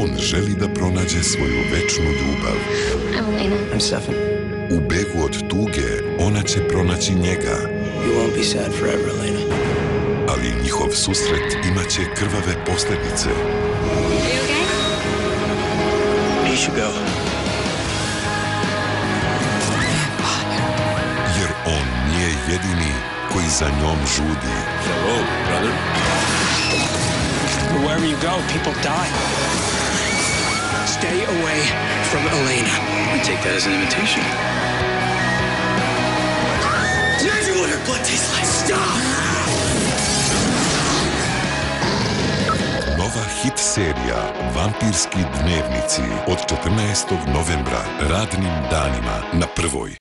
On želi da pronađe svoju večnu ljubav. I'm Elena. I'm Stefan. U begu od tuge ona će pronaći njega. You won't be sad forever, Elena. Ali njihov susret imaće krvave posljedice. Are you okay? You should go. Jer on nije jedini koji za njom žudi. Hello, brother. Wherever you go, people die. Stay away from Elena. I take that as an invitation. Imagine what her blood tastes like. Stop! Nova hit serija Vampirski dnevnici od 14. novembra radnim danima na Prvoj.